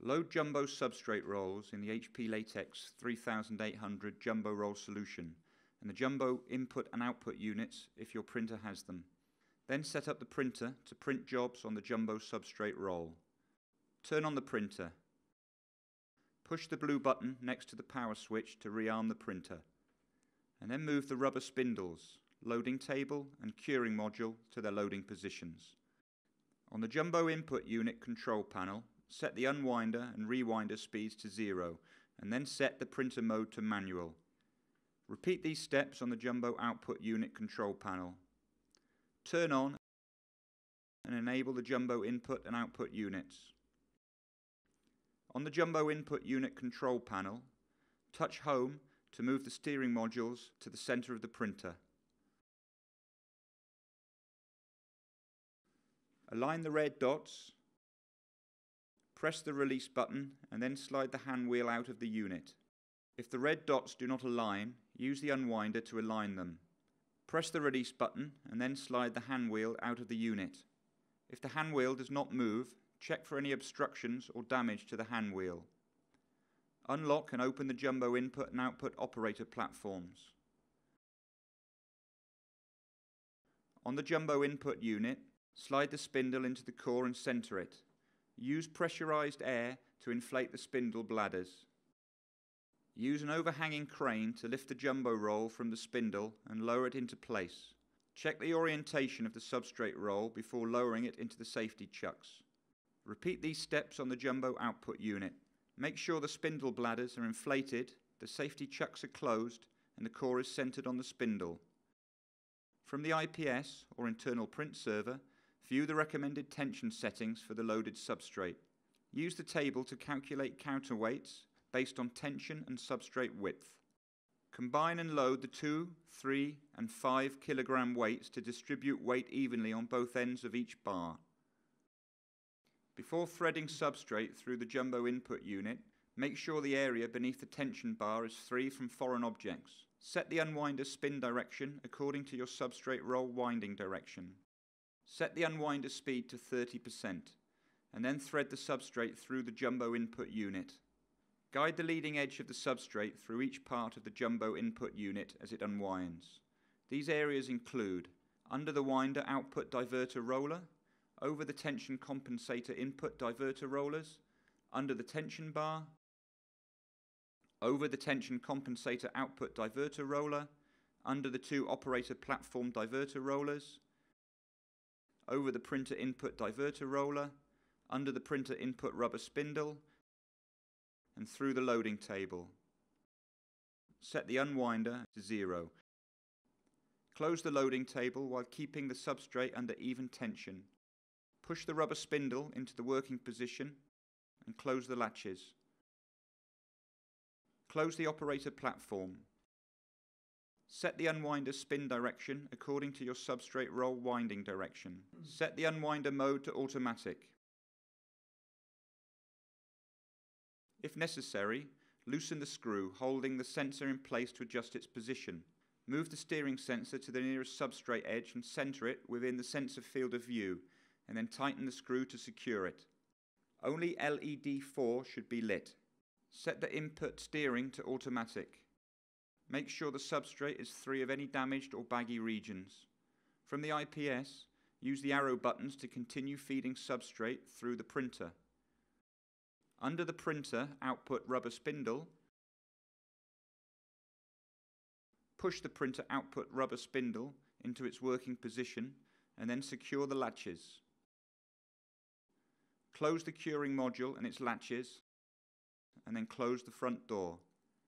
Load Jumbo Substrate Rolls in the HP Latex 3800 Jumbo Roll solution and the Jumbo input and output units if your printer has them. Then set up the printer to print jobs on the Jumbo Substrate Roll. Turn on the printer. Push the blue button next to the power switch to rearm the printer, and then move the rubber spindles, loading table and curing module to their loading positions. On the Jumbo input unit control panel, set the unwinder and rewinder speeds to 0 and then set the printer mode to manual. Repeat these steps on the Jumbo output unit control panel. Turn on and enable the Jumbo input and output units. On the Jumbo input unit control panel, touch Home to move the steering modules to the center of the printer. Align the red dots, press the release button and then slide the hand wheel out of the unit. If the red dots do not align, use the unwinder to align them. Press the release button and then slide the hand wheel out of the unit. If the hand wheel does not move, check for any obstructions or damage to the hand wheel. Unlock and open the Jumbo input and output operator platforms. On the Jumbo input unit, slide the spindle into the core and center it. Use pressurized air to inflate the spindle bladders. Use an overhanging crane to lift the Jumbo roll from the spindle and lower it into place. Check the orientation of the substrate roll before lowering it into the safety chucks. Repeat these steps on the Jumbo output unit. Make sure the spindle bladders are inflated, the safety chucks are closed, and the core is centered on the spindle. From the IPS, or internal print server, view the recommended tension settings for the loaded substrate. Use the table to calculate counterweights based on tension and substrate width. Combine and load the 2, 3, and 5 kilogram weights to distribute weight evenly on both ends of each bar. Before threading substrate through the Jumbo input unit, make sure the area beneath the tension bar is free from foreign objects. Set the unwinder spin direction according to your substrate roll winding direction. Set the unwinder speed to 30% and then thread the substrate through the Jumbo input unit. Guide the leading edge of the substrate through each part of the Jumbo input unit as it unwinds. These areas include under the winder output diverter roller, over the tension compensator input diverter rollers, under the tension bar, over the tension compensator output diverter roller, under the 2 operator platform diverter rollers, over the printer input diverter roller, under the printer input rubber spindle, and through the loading table. Set the unwinder to 0. Close the loading table while keeping the substrate under even tension. Push the rubber spindle into the working position and close the latches. Close the operator platform. Set the unwinder spin direction according to your substrate roll winding direction. Set the unwinder mode to automatic. If necessary, loosen the screw, holding the sensor in place to adjust its position. Move the steering sensor to the nearest substrate edge and center it within the sensor field of view, and then tighten the screw to secure it. Only LED 4 should be lit. Set the input steering to automatic. Make sure the substrate is free of any damaged or baggy regions. From the IPS, use the arrow buttons to continue feeding substrate through the printer. Under the printer output rubber spindle, push the printer output rubber spindle into its working position and then secure the latches. Close the curing module and its latches and then close the front door.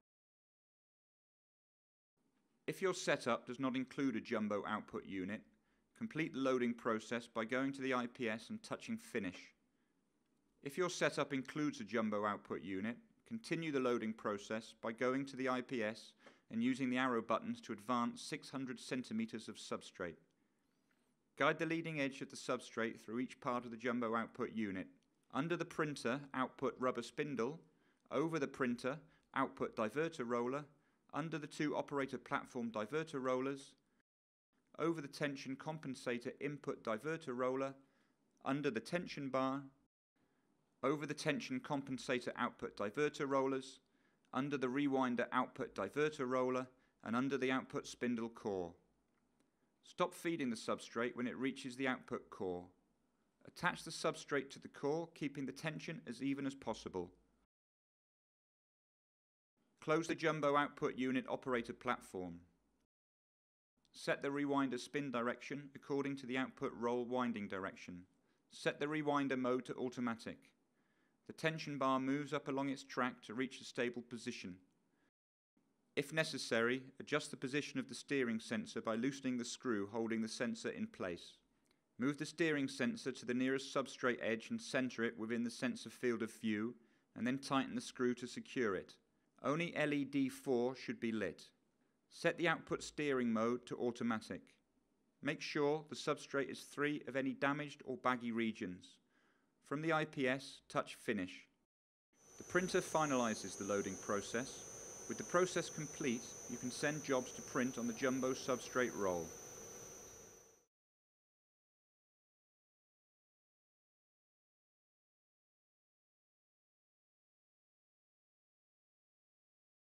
If your setup does not include a Jumbo output unit, complete the loading process by going to the IPS and touching Finish. If your setup includes a Jumbo output unit, continue the loading process by going to the IPS and using the arrow buttons to advance 600 centimeters of substrate. Guide the leading edge of the substrate through each part of the Jumbo output unit. Under the printer output rubber spindle, over the printer output diverter roller, under the 2 operator platform diverter rollers, over the tension compensator input diverter roller, under the tension bar, over the tension compensator output diverter rollers, under the rewinder output diverter roller, and under the output spindle core. Stop feeding the substrate when it reaches the output core. Attach the substrate to the core, keeping the tension as even as possible. Close the Jumbo output unit operator platform. Set the rewinder spin direction according to the output roll winding direction. Set the rewinder mode to automatic. The tension bar moves up along its track to reach a stable position. If necessary, adjust the position of the steering sensor by loosening the screw holding the sensor in place. Move the steering sensor to the nearest substrate edge and center it within the sensor field of view, and then tighten the screw to secure it. Only LED 4 should be lit. Set the output steering mode to automatic. Make sure the substrate is free of any damaged or baggy regions. From the IPS, touch Finish. The printer finalizes the loading process. With the process complete, you can send jobs to print on the Jumbo Substrate Roll.